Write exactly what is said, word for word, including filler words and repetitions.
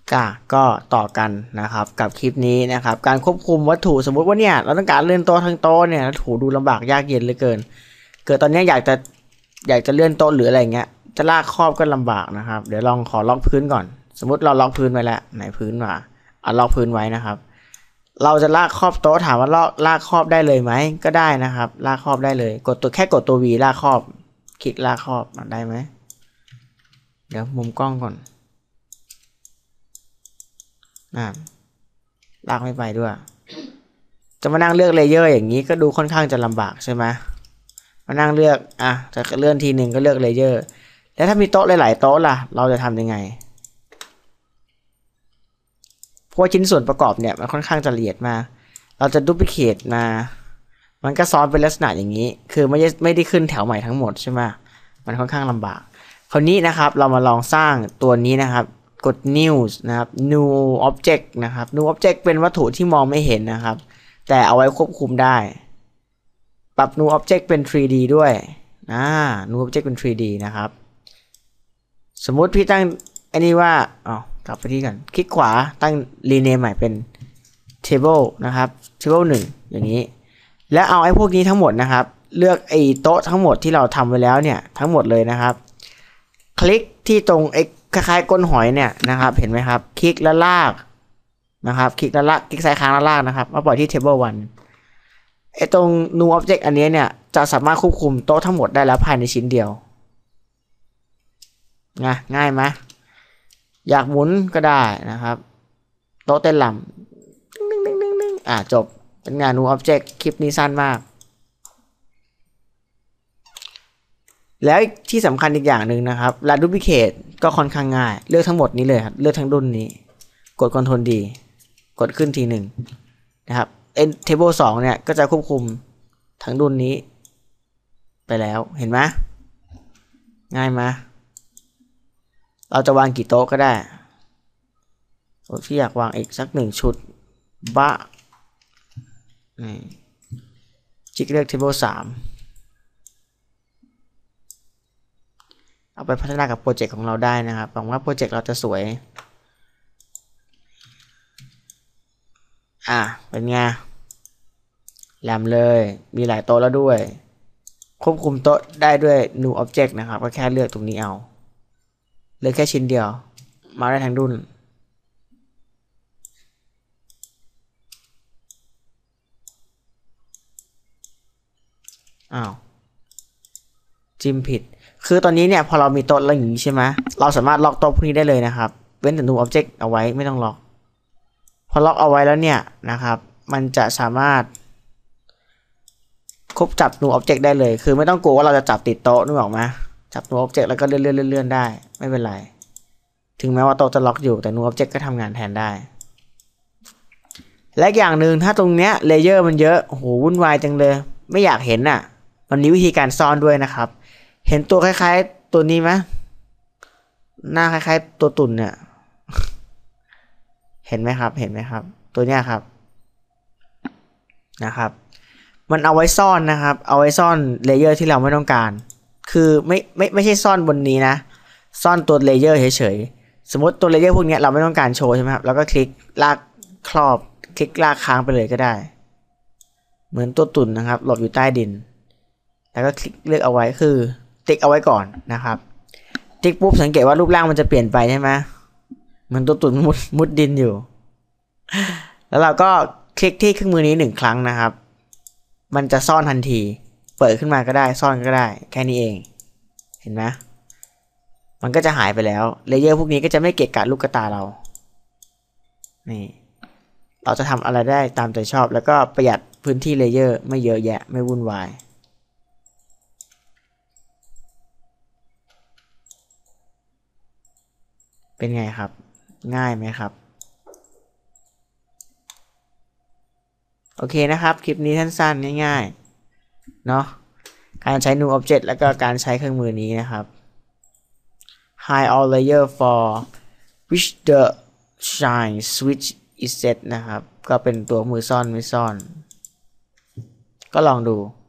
ก็ก็ต่อกันนะครับกับคลิปนี้นะครับการควบคุมวัตถุสมมุติว่าเนี่ยเราต้องการเลื่อนโต๊ะทั้งโต๊ะเนี่ยถูดูลำบากยากเย็นเหลือเกินเกิดตอนนี้อยากจะอยากจะเลื่อนโต๊ะหรืออะไรเงี้ยจะลากครอบก็ลำบากนะครับเดี๋ยวลองขอล็อกพื้นก่อนสมมติเราล็อกพื้นไว้แล้วไหนพื้นวะอ่ะล็อกพื้นไว้นะครับเราจะลากครอบโต๊ะถามว่าลากลากครอบได้เลยไหมก็ได้นะครับลากครอบได้เลยกดตัวแค่กดตัว V ลากครอบคลิกลากครอบได้ไหมเดี๋ยวมุมกล้องก่อนอ่าลากไม่ไปด้วยจะมานั่งเลือกเลเยอร์อย่างนี้ก็ดูค่อนข้างจะลำบากใช่ไหมมานั่งเลือกอ่ะจะเลื่อนทีหนึ่งก็เลือกเลเยอร์แล้วถ้ามีโต๊ะหลายๆโต๊ะล่ะเราจะทำยังไงเพราะชิ้นส่วนประกอบเนี่ยมันค่อนข้างจะละเอียดมากเราจะดูพลิเคทมามันก็ซ้อนเป็นลักษณะอย่างนี้คือไม่ได้ไม่ได้ขึ้นแถวใหม่ทั้งหมดใช่ไหมมันค่อนข้างลำบากคราวนี้นะครับเรามาลองสร้างตัวนี้นะครับกด new นะครับ new object นะครับ new object เป็นวัตถุที่มองไม่เห็นนะครับแต่เอาไว้ควบคุมได้ปรับ new object เป็น ทรี ดี ด้วยอ่า new object เป็น ทรี ดี นะครับสมมุติพี่ตั้งอันนี้ว่าอ๋อกลับไปที่กันคลิกขวาตั้ง rename ใหม่เป็น table นะครับ table หนึ่งอย่างนี้แล้วเอาไอ้พวกนี้ทั้งหมดนะครับเลือกไอ้โต๊ะทั้งหมดที่เราทำไว้แล้วเนี่ยทั้งหมดเลยนะครับคลิกที่ตรงไอ้คล้ายๆก้นหอยเนี่ยนะครับเห็นไหมครับคลิกแล้วลากนะครับคลิกแล้วลากคลิกซ้ายค้างแล้วลากนะครับมาปล่อยที่ table หนึ่งไอ้ตรง new object อันนี้เนี่ยจะสามารถควบคุมโต๊ะทั้งหมดได้แล้วภายในชิ้นเดียวนะง่ายไหมอยากหมุนก็ได้นะครับโต๊ะเต้นลำอ่าจบเป็นงาน new object คลิปนี้สั้นมากแล้วที่สำคัญอีกอย่างหนึ่งนะครับรันดูพลิเคทก็ค่อนข้างง่ายเลือกทั้งหมดนี้เลยครับเลือกทั้งดุลนี้กด Ctrl D กดขึ้นทีหนึ่งนะครับ Table สองเนี่ยก็จะควบคุมทั้งดุลนี้ไปแล้วเห็นไหมง่ายไหมเราจะวางกี่โต๊ะก็ได้พี่อยากวางอีกสักหนึ่งชุดบะนี่จิ๊กเลือก Table สามเอาไปพัฒนากับโปรเจกต์ของเราได้นะครับหวังว่าโปรเจกต์เราจะสวยอ่ะเป็นไงแหลมเลยมีหลายโต๊ะแล้วด้วยควบคุมโต๊ะได้ด้วย new object นะครับก็แค่เลือกตรงนี้เอาเลือกแค่ชิ้นเดียวมาได้ทั้งดุลอ้าวจิ้มผิดคือตอนนี้เนี่ยพอเรามีโต๊ะแล้วอย่างนี้ใช่ไหมเราสามารถล็อกโต๊ะพวกนี้ได้เลยนะครับเว้นแต่ new object เอาไว้ไม่ต้องล็อกพอล็อกเอาไว้แล้วเนี่ยนะครับมันจะสามารถควบจับ new object ได้เลยคือไม่ต้องกลัวว่าเราจะจับติดโต๊ะนึกออกไหมจับ new object แล้วก็เลื่อนเลื่อนเลื่อนได้ไม่เป็นไรถึงแม้ว่าโต๊ะจะล็อกอยู่แต่ new object ก็ทำงานแทนได้และอย่างหนึ่งถ้าตรงเนี้ยเลเยอร์มันเยอะโอ้โหวุ่นวายจังเลยไม่อยากเห็นอ่ะมันมีวิธีการซ่อนด้วยนะครับเห็นตัวคล้ายๆตัวนี้ไหมหน้าคล้ายๆตัวตุ่นเนี่ยเห็นไหมครับเห็นไหมครับตัวเนี้ยครับนะครับมันเอาไว้ซ่อนนะครับเอาไว้ซ่อนเลเยอร์ที่เราไม่ต้องการคือไม่ไม่ไม่ใช่ซ่อนบนนี้นะซ่อนตัวเลเยอร์เฉยๆสมมติตัวเลเยอร์พวกนี้เราไม่ต้องการโชว์ใช่ไหมครับแล้วก็คลิกลากครอบคลิกลากค้างไปเลยก็ได้เหมือนตัวตุ่นนะครับหลบอยู่ใต้ดินแล้วก็คลิกเลือกเอาไว้คือติ๊กเอาไว้ก่อนนะครับติ๊กปุ๊บสังเกตว่ารูปร่างมันจะเปลี่ยนไปใช่ไหมเหมือนตัวตุ่นมุดมุดดินอยู่แล้วเราก็คลิกที่เครื่องมือนี้หนึ่งครั้งนะครับมันจะซ่อนทันทีเปิดขึ้นมาก็ได้ซ่อนก็ได้แค่นี้เองเห็นไหมมันก็จะหายไปแล้วเลเยอร์พวกนี้ก็จะไม่เกะกะลูกตาเรานี่เราจะทำอะไรได้ตามใจชอบแล้วก็ประหยัดพื้นที่เลเยอร์ไม่เยอะแยะไม่วุ่นวายเป็นไงครับง่ายไหมครับโอเคนะครับคลิปนี้สั้นๆง่ายๆเนาะการใช้ new object แล้วก็การใช้เครื่องมือนี้นะครับ hide all layer for which the shine switch is set นะครับก็เป็นตัวมือซ่อนไม่ซ่อนก็ลองดู